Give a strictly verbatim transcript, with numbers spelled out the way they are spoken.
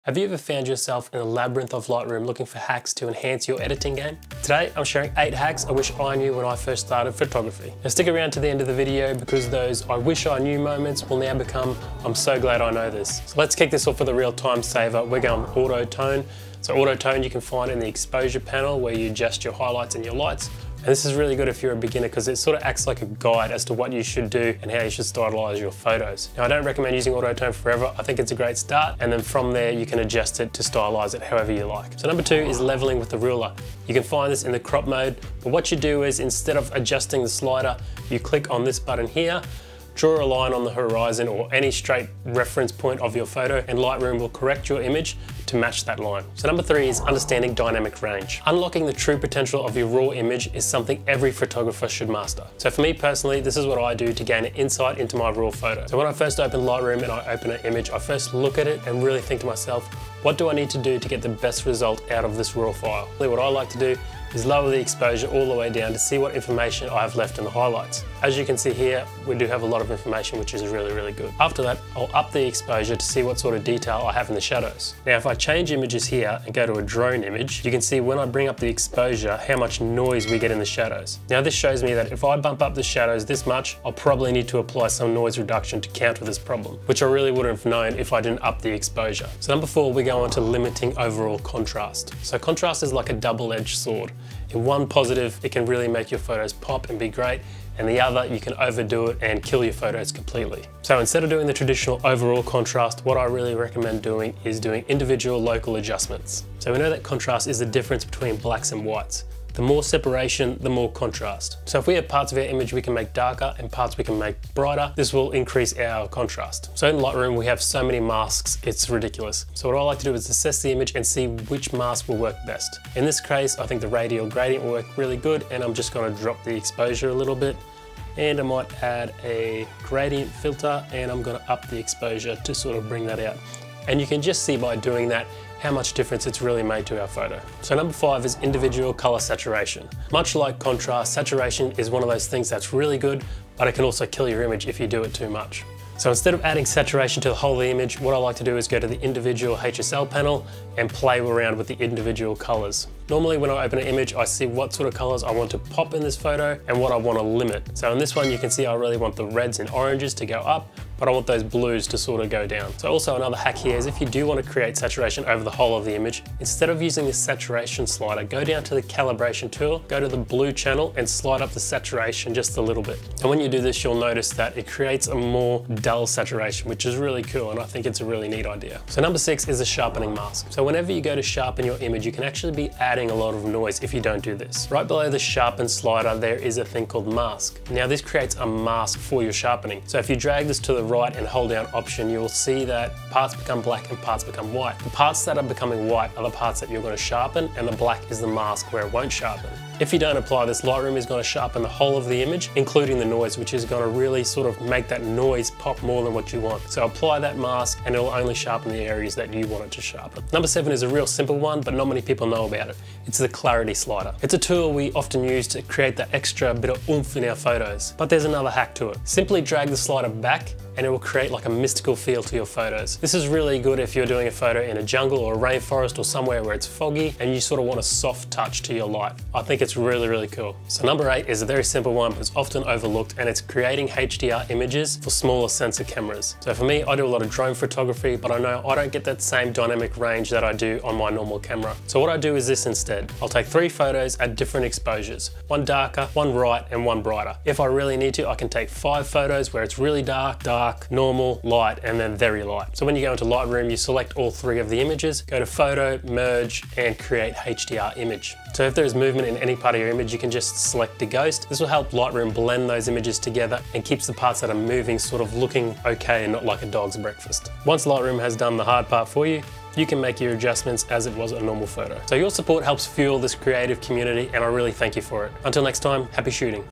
Have you ever found yourself in a labyrinth of Lightroom looking for hacks to enhance your editing game? Today, I'm sharing eight hacks I wish I knew when I first started photography. Now stick around to the end of the video because those I wish I knew moments will now become I'm so glad I know this. So let's kick this off with a real time saver. We're going auto tone. So auto tone you can find in the exposure panel where you adjust your highlights and your lights. And this is really good if you're a beginner because it sort of acts like a guide as to what you should do and how you should stylize your photos. Now I don't recommend using auto tone forever. I think it's a great start, and then from there you can adjust it to stylize it however you like. So number two is leveling with the ruler. You can find this in the crop mode, but what you do is instead of adjusting the slider, you click on this button here, draw a line on the horizon or any straight reference point of your photo, and Lightroom will correct your image to match that line. So number three is understanding dynamic range. Unlocking the true potential of your raw image is something every photographer should master. So for me personally, this is what I do to gain an insight into my raw photo. So when I first open Lightroom and I open an image, I first look at it and really think to myself, what do I need to do to get the best result out of this raw file? What I like to do is lower the exposure all the way down to see what information I have left in the highlights. As you can see here, we do have a lot of information which is really, really good. After that, I'll up the exposure to see what sort of detail I have in the shadows. Now, if I change images here and go to a drone image, you can see when I bring up the exposure, how much noise we get in the shadows. Now, this shows me that if I bump up the shadows this much, I'll probably need to apply some noise reduction to counter this problem, which I really wouldn't have known if I didn't up the exposure. So number four, we go on to limiting overall contrast. So contrast is like a double-edged sword. In one positive, it can really make your photos pop and be great, and the other, you can overdo it and kill your photos completely. So instead of doing the traditional overall contrast, what I really recommend doing is doing individual local adjustments. So we know that contrast is the difference between blacks and whites. The more separation, the more contrast. So if we have parts of our image we can make darker and parts we can make brighter, this will increase our contrast. So in Lightroom, we have so many masks, it's ridiculous. So what I like to do is assess the image and see which mask will work best. In this case, I think the radial gradient will work really good, and I'm just gonna drop the exposure a little bit. And I might add a gradient filter, and I'm gonna up the exposure to sort of bring that out. And you can just see by doing that how much difference it's really made to our photo. So number five is individual color saturation. Much like contrast, saturation is one of those things that's really good, but it can also kill your image if you do it too much. So instead of adding saturation to the whole of the image, what I like to do is go to the individual H S L panel and play around with the individual colors. Normally when I open an image, I see what sort of colors I want to pop in this photo and what I want to limit. So in this one, you can see I really want the reds and oranges to go up, but I want those blues to sort of go down. So also another hack here is if you do want to create saturation over the whole of the image, instead of using the saturation slider, go down to the calibration tool, go to the blue channel and slide up the saturation just a little bit. And when you do this, you'll notice that it creates a more dull saturation, which is really cool, and I think it's a really neat idea. So number six is a sharpening mask. So whenever you go to sharpen your image, you can actually be adding a lot of noise if you don't do this. Right below the sharpen slider, there is a thing called mask. Now this creates a mask for your sharpening. So if you drag this to the right and hold down option, you will see that parts become black and parts become white. The parts that are becoming white are the parts that you're going to sharpen, and the black is the mask where it won't sharpen. If you don't apply this, Lightroom is going to sharpen the whole of the image, including the noise, which is going to really sort of make that noise pop more than what you want. So apply that mask and it will only sharpen the areas that you want it to sharpen. Number seven is a real simple one, but not many people know about it. It's the clarity slider. It's a tool we often use to create that extra bit of oomph in our photos. But there's another hack to it. Simply drag the slider back and it will create like a mystical feel to your photos. This is really good if you're doing a photo in a jungle or a rainforest or somewhere where it's foggy and you sort of want a soft touch to your light. I think it's really, really cool. So number eight is a very simple one, but it's often overlooked, and it's creating H D R images for smaller sensor cameras. So for me, I do a lot of drone photography, but I know I don't get that same dynamic range that I do on my normal camera. So what I do is this instead. I'll take three photos at different exposures, one darker, one bright, and one brighter. If I really need to, I can take five photos where it's really dark, dark, Dark, normal, light, and then very light. So when you go into Lightroom, you select all three of the images, go to Photo, Merge, and create H D R image. So if there's movement in any part of your image, you can just select the ghost. This will help Lightroom blend those images together and keeps the parts that are moving sort of looking okay and not like a dog's breakfast. Once Lightroom has done the hard part for you, you can make your adjustments as it was a normal photo. So your support helps fuel this creative community, and I really thank you for it. Until next time, happy shooting.